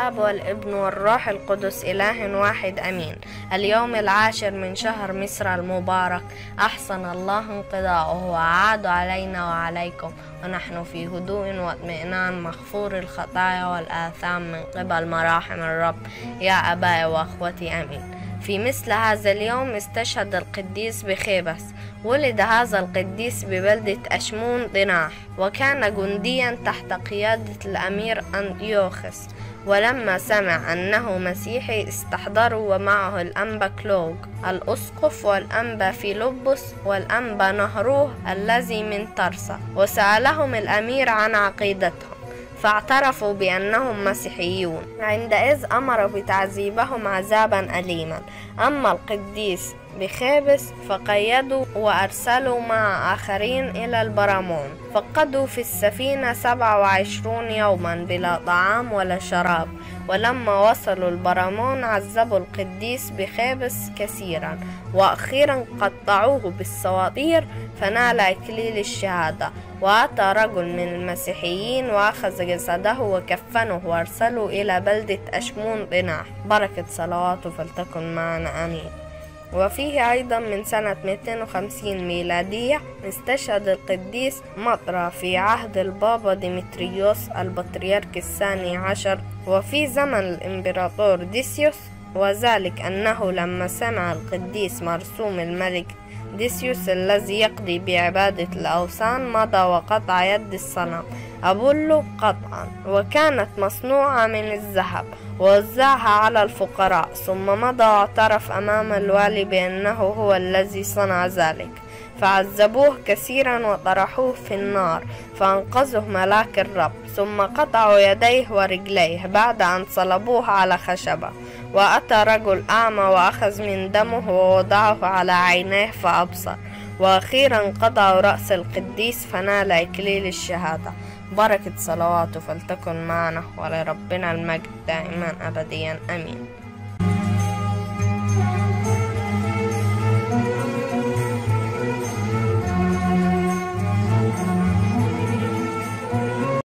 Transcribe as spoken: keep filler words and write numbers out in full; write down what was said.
والآب والابن والروح القدس إله واحد أمين. اليوم العاشر من شهر مصر المبارك، أحسن الله انقضاءه وأعاد علينا وعليكم ونحن في هدوء واطمئنان، مغفور الخطايا والآثام من قبل مراحم الرب. يا أبائي وأخوتي أمين. في مثل هذا اليوم استشهد القديس بخيبس. ولد هذا القديس ببلدة أشمون ضناح، وكان جنديا تحت قيادة الأمير أنطيوخس. ولما سمع أنه مسيحي استحضروا ومعه الأنبا كلوج الأسقف والأنبا فيلبس والأنبا نهروه الذي من طرسة، وسألهم الأمير عن عقيدتهم فاعترفوا بأنهم مسيحيون. عندئذ أمر بتعذيبهم عذابا أليما. أما القديس بخابس فقيدوا وأرسلوا مع آخرين إلى البرامون، فقدوا في السفينة سبعة وعشرون يوما بلا طعام ولا شراب. ولما وصلوا البرامون عذبوا القديس بخابس كثيرا، وأخيرا قطعوه بالسواطير فنال إكليل الشهادة. وأتى رجل من المسيحيين وأخذ جسده وكفنه وأرسله إلى بلدة أشمون ضناح. بركة صلواته فلتكن معنا آمين. وفيه أيضا من سنة مئتين وخمسين ميلادية استشهد القديس مطرى في عهد البابا ديمتريوس البطريرك الثاني عشر وفي زمن الإمبراطور ديسيوس، وذلك أنه لما سمع القديس مرسوم الملك ديسيوس الذي يقضي بعبادة الأوثان مضى وقطع يد الصنم أبولو قطعا، وكانت مصنوعة من الذهب، ووزعها على الفقراء، ثم مضى واعترف أمام الوالي بأنه هو الذي صنع ذلك. فعذبوه كثيرا وطرحوه في النار، فأنقذه ملاك الرب، ثم قطعوا يديه ورجليه بعد أن صلبوه على خشبة. وأتى رجل أعمى وأخذ من دمه ووضعه على عينيه فأبصر. وأخيرا قطعوا رأس القديس فنال إكليل الشهادة. بركة صلواته فلتكن معنا، ولربنا المجد دائما أبديا آمين.